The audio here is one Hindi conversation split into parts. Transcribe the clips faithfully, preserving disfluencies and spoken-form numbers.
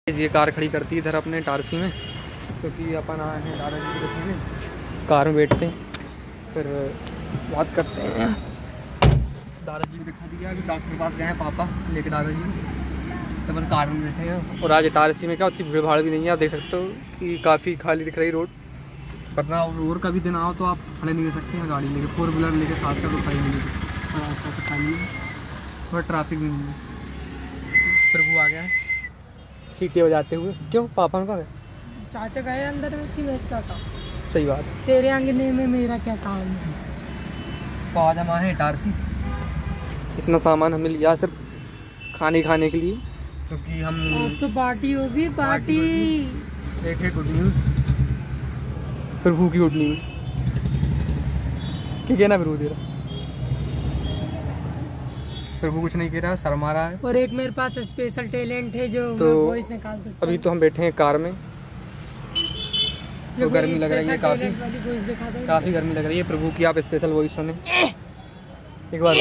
ये कार खड़ी करती है इधर अपने टारसी में, क्योंकि अपन आए हैं दादाजी को दिखाने। कार में बैठते हैं फिर बात करते हैं। दादाजी को दिखा दिया कि डॉक्टर के पास गए हैं पापा लेके दादाजी, तो अपन कार में बैठे हैं। और आज इटारसी में क्या उतनी भीड़ भाड़ भी नहीं है, आप देख सकते हो कि काफ़ी खाली दिख रही रोड। वरना और कभी दिन आओ तो आप खड़े नहीं कर सकते हैं गाड़ी लेके, फोर व्हीलर लेके खास कर तो खड़े नहीं लेके। रास्ता तो खाली है और ट्रैफिक भी नहीं है। प्रभु आ गया है सीटी बजाते हुए। क्यों पापा का चाचा गए अंदर में कि मैं क्या काम? सही बात, तेरे अंगने में मेरा क्या काम है? तो आज हम आए हैं इटारसी। इतना सामान हमने लिया सिर्फ खाने खाने के लिए, क्योंकि हम आज तो पार्टी होगी पार्टी। एक है गुड न्यूज़, प्रभु की गुड न्यूज़। क्या कहना प्रभु तेरा? प्रभु कुछ नहीं कह रहा, शर्मा रहा है। और एक मेरे पास स्पेशल टैलेंट है जो तो मैं वॉइस निकाल सकता हूं। अभी तो हम बैठे हैं कार में, तो गर्मी लग रही है काफ़ी, काफ़ी गर्मी लग रही है। प्रभु की आप स्पेशल वॉइस सुने एक बार।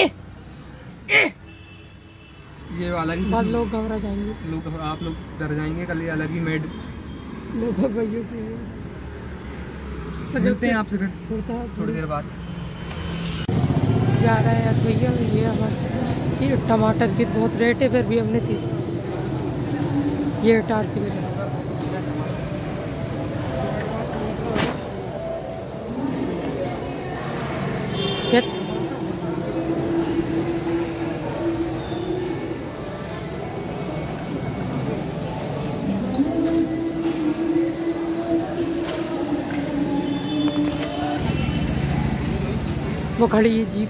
ये अलग ही, बहुत लोग घबरा जाएंगे, लोग आप लोग डर जाएंगे। कल ये अलग ही मेड लोग भैया मिलते हैं आपसे फिर थोड़ी देर बाद। जा रहा है आज भैया। ये हमारे ये टमाटर की बहुत रेट है, फिर भी हमने थी ये टारसी में वो खड़ी है जीप।